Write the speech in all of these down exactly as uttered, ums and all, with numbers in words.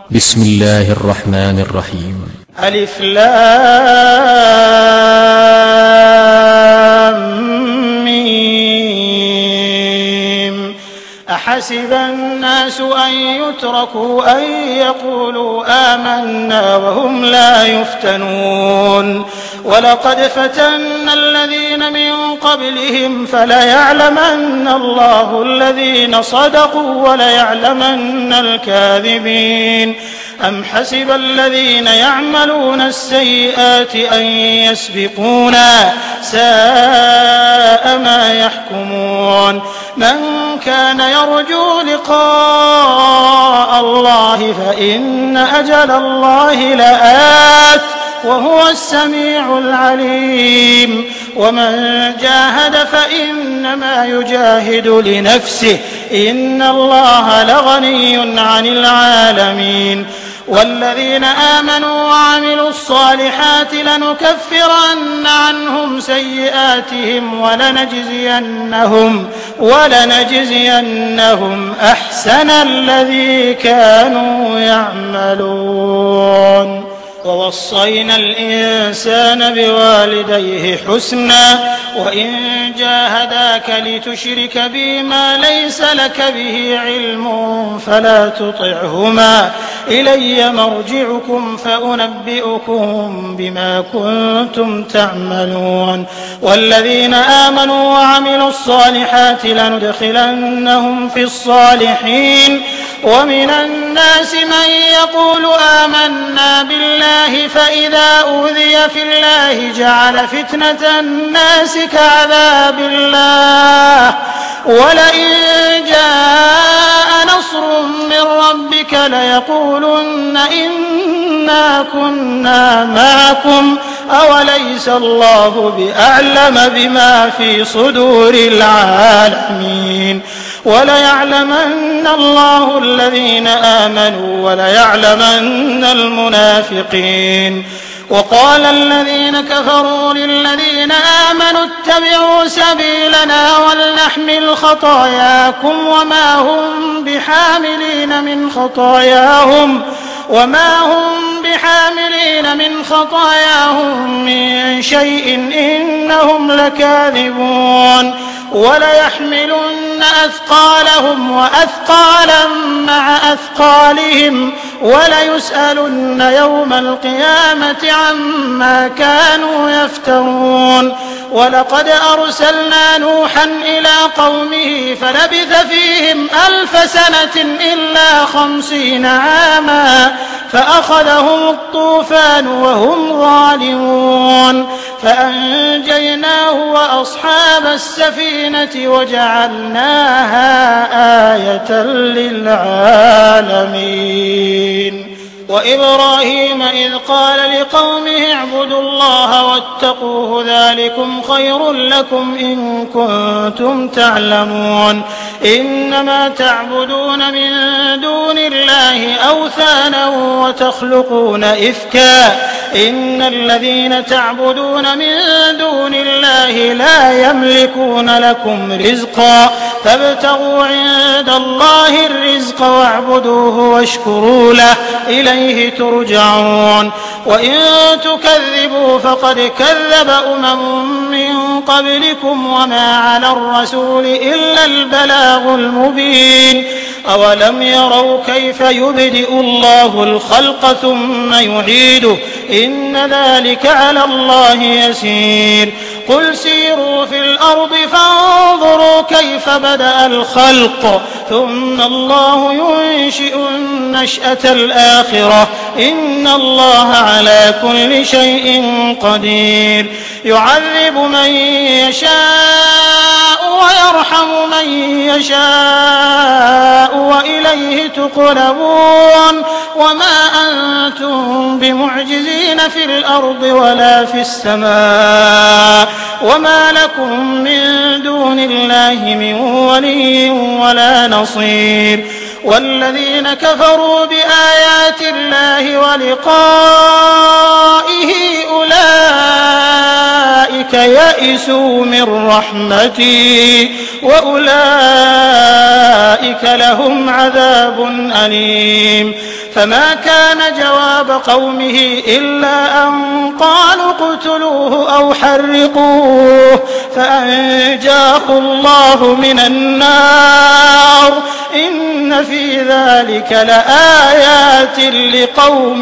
بسم الله الرحمن الرحيم. ألف لام ميم. أحسب الناس أن يتركوا أن يقولوا آمنا وهم لا يفتنون ولقد فتنا الذين من قبلهم فليعلمن الله الذين صدقوا وليعلمن الكاذبين. أم حسب الذين يعملون السيئات أن يسبقونا ساء ما يحكمون. من كان يرجو لقاء الله فإن أجل الله لآت وهو السميع العليم. ومن جاهد فإنما يجاهد لنفسه إن الله لغني عن العالمين. والذين آمنوا وعملوا الصالحات لنكفرن عنهم سيئاتهم ولنجزينهم ولنجزينهم أحسن الذي كانوا يعملون. ووصينا الإنسان بوالديه حسنا وإن جاهداك لتشرك بي ما ليس لك به علم فلا تطعهما إلي مرجعكم فأنبئكم بما كنتم تعملون. والذين آمنوا وعملوا الصالحات لندخلنهم في الصالحين. ومن الناس من يقول آمنا بالله فإذا أوذي في الله جعل فتنة الناس كعذاب الله ولئن جاء نصر من ربك ليقولن إنا كنا معكم أوليس الله بأعلم بما في صدور العالمين. وليعلمن الله الذين آمنوا وليعلمن المنافقين. وقال الذين كفروا للذين آمنوا اتبعوا سبيلنا ولنحمل خطاياكم وما هم بحاملين من خطاياهم وما هم بحاملين من خطاياهم من شيء إنهم لكاذبون. وليحملن أثقالهم وأثقالا مع أثقالهم وليسألن يوم القيامة عما كانوا يفترون. ولقد أرسلنا نوحا إلى قومه فلبث فيهم ألف سنة إلا خمسين عاما فأخذهم الطوفان وهم ظالمون فأنجيناه وأصحاب السفينة وجعلناها آية للعالمين. وإبراهيم إذ قال لقومه اعبدوا الله واتقوه ذلكم خير لكم إن كنتم تعلمون. إنما تعبدون من دون الله أوثانا وتخلقون إفكا إن الذين تعبدون من دون الله لا يملكون لكم رزقا فابتغوا عند الله الرزق واعبدوه واشكروا له إليه ترجعون. وإن تكذبوا فقد كذب أمم من قبلكم وما على الرسول إلا البلاغ المبين. أولم يروا كيف يبدئ الله الخلق ثم يعيده إن ذلك على الله يسير. قل سيروا في الأرض فانظروا كيف بدأ الخلق ثم الله ينشئ النشأة الآخرة إن الله على كل شيء قدير. يعذب من يشاء ويرحم من يشاء وإليه تقلبون. وما أنتم بمعجزين في الأرض ولا في السماء وما لكم من دون الله من ولي ولا نصير. والذين كفروا بآيات الله ولقائه أولئك يئسوا من رحمتي وأولئك لهم عذاب أليم. فما كان جواب قومه إلا أن قالوا اقتلوه أو حرقوه فأنجاه الله من النار إن في ذلك لآيات لقوم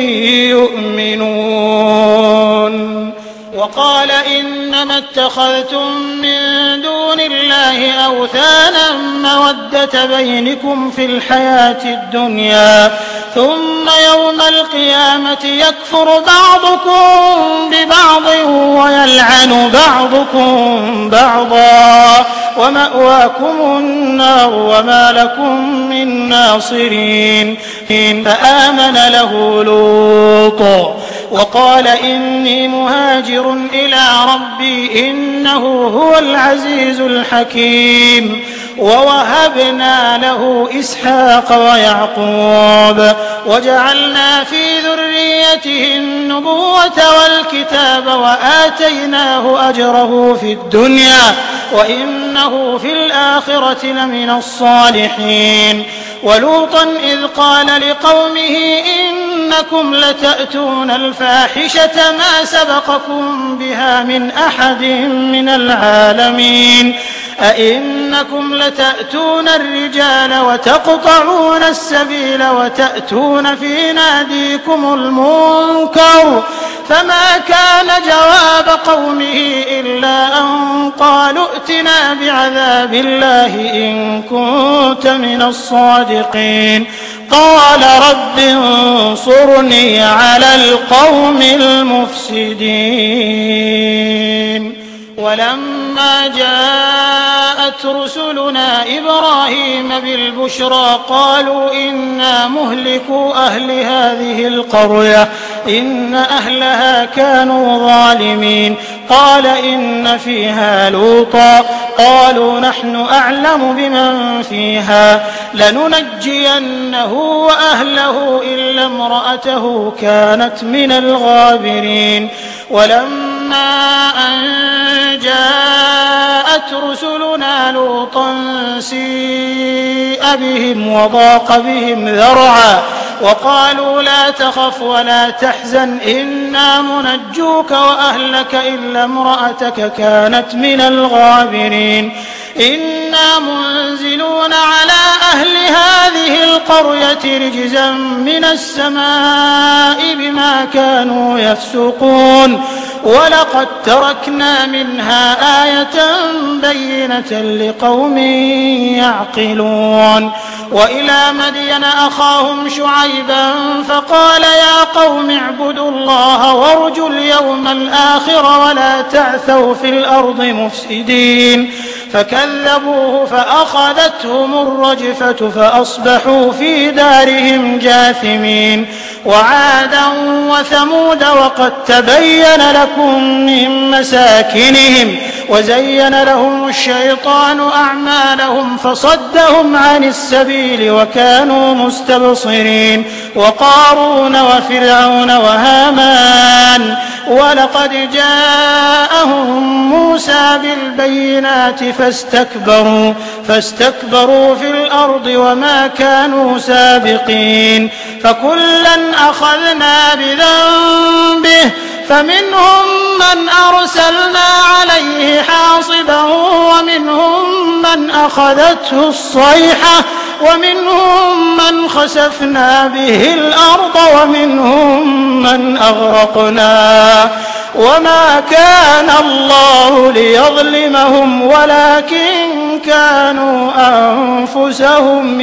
يؤمنون. وقال إنما اتخذتم من دون الله أوثانا مودة بينكم في الحياة الدنيا ثم يوم القيامة يكفر بعضكم ببعض ويلعن بعضكم بعضا ومأواكم النار وما لكم من ناصرين. فآمن له لوط وقال إني مهاجر إلى ربي إنه هو العزيز الحكيم. ووهبنا له إسحاق ويعقوب وجعلنا في ذريته النبوة والكتاب وآتيناه أجره في الدنيا وإنه في الآخرة لمن الصالحين. ولوطا إذ قال لقومه إنكم لتأتون الفاحشة ما سبقكم بها من أحد من العالمين أئنكم لتأتون الرجال وتقطعون السبيل وتأتون في ناديكم المنكر فما كان جواب قومه إلا أن قالوا ائتنا بعذاب الله إن كنت من الصادقين. قال رب انصرني على القوم المفسدين. ولما جاءت رسلنا إبراهيم بالبشرى قالوا إنا مهلكو أهل هذه القرية إن أهلها كانوا ظالمين. قال إن فيها لوطا قالوا نحن أعلم بمن فيها لننجينه وأهله إلا امرأته كانت من الغابرين. ولما أن جاءت رسلنا لوطا سيء بهم وضاق بهم ذرعا وقالوا لا تخف ولا تحزن إنا منجوك وأهلك إلا امرأتك كانت من الغابرين. إنا منزلون على أهل هذه القرية رجزا من السماء بما كانوا يفسقون. ولقد تركنا منها آية بينة لقوم يعقلون. وإلى مدين أخاهم شعيبا فقال يا قوم اعبدوا الله وارجوا اليوم الآخر ولا تعثوا في الأرض مفسدين. فكذبوه فأخذتهم الرجفة فأصبحوا في دارهم جاثمين. وعادا وثمود وقد تبين لكم من مساكنهم وزين لهم الشيطان أعمالهم فصدهم عن السبيل وكانوا مستبصرين. وقارون وفرعون وهامان ولقد جاءهم موسى بالبينات فاستكبروا فاستكبروا في الأرض وما كانوا سابقين. فكلا أخذنا بذنبه فمنهم من أرسلنا عليه حاصبا ومنهم من أخذته الصيحة ومنهم من خسفنا به الأرض ومنهم من أغرقنا. وما كان الله ليظلمهم ولكن كانوا أنفسهم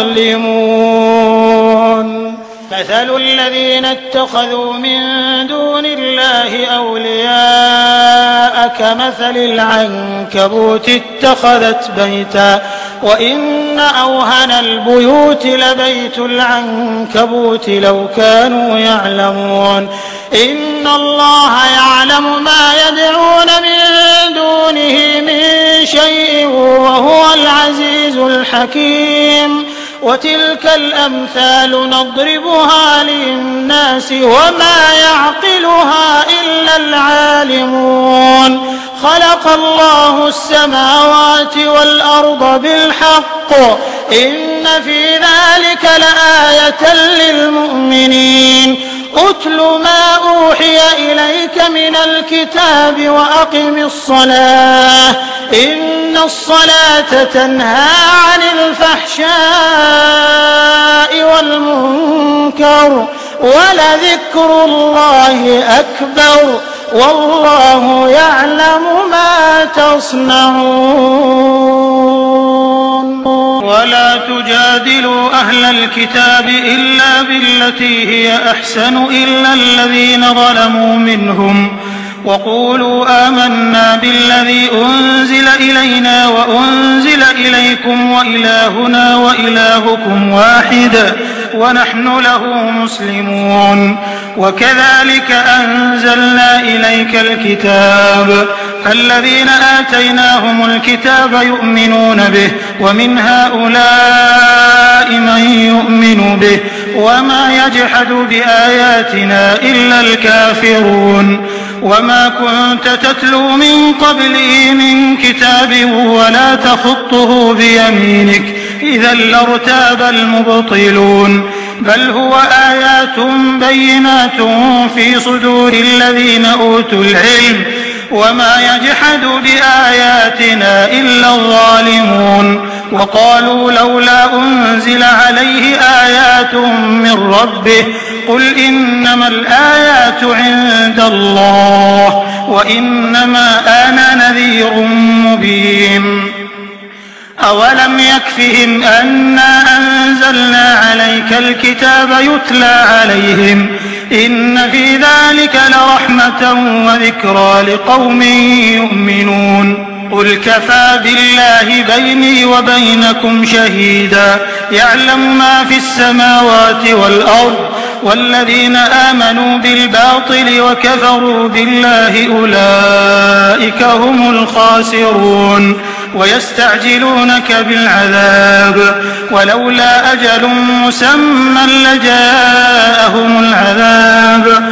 يظلمون. مثل الذين اتخذوا من دون الله أولياء كمثل العنكبوت اتخذت بيتا وإن أوهن البيوت لبيت العنكبوت لو كانوا يعلمون. إن الله يعلم ما يدعون من دونه من شيء وهو العزيز الحكيم. وتلك الأمثال نضربها للناس وما يعقلها إلا العالمون. خلق الله السماوات والأرض بالحق إن في ذلك لآية اتل ما أوحي إليك من الكتاب وأقم الصلاة إن الصلاة تنهى عن الفحشاء والمنكر ولذكر الله أكبر والله يعلم ما تصنعون. ولا تجادلوا أهل الكتاب إلا بالتي هي أحسن إلا الذين ظلموا منهم وقولوا آمنا بالذي أنزل إلينا وأنزل إليكم وإلهنا وإلهكم واحد ونحن له مسلمون. وكذلك أنزلنا إليك الكتاب فالذين آتيناهم الكتاب يؤمنون به ومن هؤلاء من يؤمن به وما يجحد بآياتنا إلا الكافرون. وما كنت تتلو من قبله من كتاب ولا تخطه بيمينك إذا لارتاب المبطلون بل هو آيات بينات في صدور الذين أوتوا العلم وما يجحد بآياتنا إلا الظالمون. وقالوا لولا أنزل عليه آيات من ربه قل إنما الآيات عند الله وإنما أنا نذير مبين. أولم يكفهم أنا أنزلنا عليك الكتاب يتلى عليهم إن في ذلك لرحمة وذكرى لقوم يؤمنون. قل كفى بالله بيني وبينكم شهيدا يعلم ما في السماوات والأرض والذين آمنوا بالباطل وكفروا بالله أولئك هم الخاسرون. ويستعجلونك بالعذاب ولولا أجل مسمى لجاءهم العذاب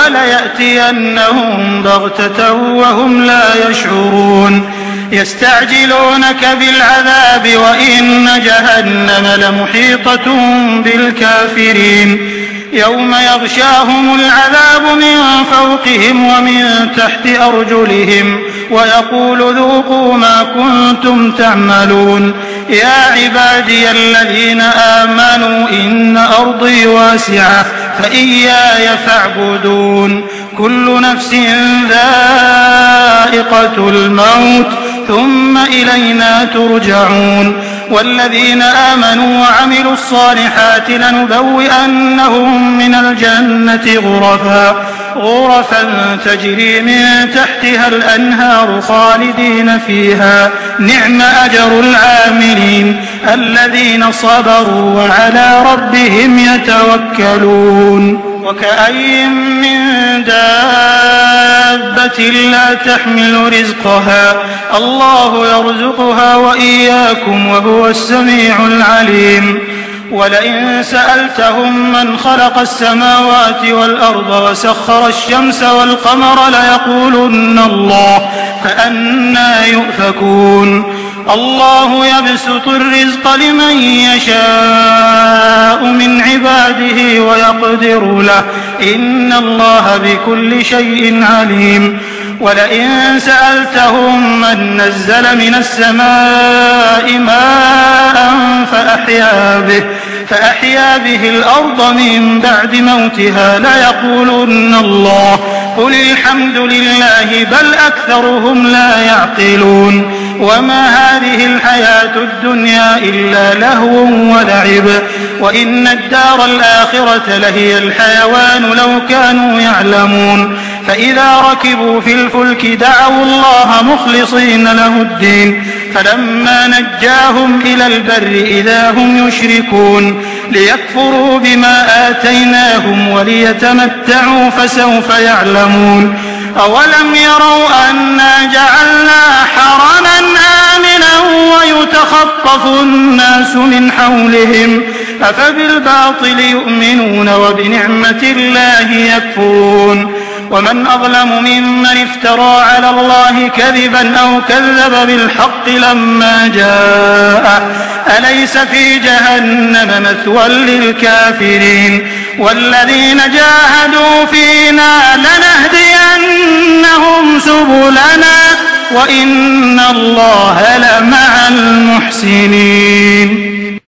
وليأتينهم بغتة وهم لا يشعرون. يستعجلونك بالعذاب وإن جهنم لمحيطة بالكافرين يوم يغشاهم العذاب من فوقهم ومن تحت أرجلهم ويقول ذوقوا ما كنتم تعملون. يا عبادي الذين آمنوا إن أرضي واسعة فإياي فاعبدون. كل نفس ذائقة الموت ثم إلينا ترجعون. والذين آمنوا وعملوا الصالحات لنبوئنهم من الجنة غرفا غرفا تجري من تحتها الأنهار خالدين فيها نعم أجر العاملين الذين صبروا وعلى ربهم يتوكلون. وكأي من دابة لا تحمل رزقها الله يرزقها وإياكم وهو السميع العليم. ولئن سألتهم من خلق السماوات والأرض وسخر الشمس والقمر ليقولن الله فأنى يؤفكون. الله يبسط الرزق لمن يشاء من عباده ويقدر له إن الله بكل شيء عليم. ولئن سألتهم من نزل من السماء ماء فأحيا به فأحيا به الأرض من بعد موتها ليقولن الله قل الحمد لله بل أكثرهم لا يعقلون. وما هذه الحياة الدنيا إلا لهو ولعب وإن الدار الآخرة لهي الحيوان لو كانوا يعلمون. فإذا ركبوا في الفلك دعوا الله مخلصين له الدين فلما نجاهم إلى البر إذا هم يشركون ليكفروا بما آتيناهم وليتمتعوا فسوف يعلمون. أولم يروا أنا جعلنا حرما آمنا ويتخطف الناس من حولهم أفبالباطل يؤمنون وبنعمة الله يكفرون. ومن أظلم ممن افترى على الله كذبا أو كذب بالحق لما جاءه أليس في جهنم مثوى للكافرين والذين جاهدوا فينا لنهدينهم سبلنا وإن الله لمع المحسنين.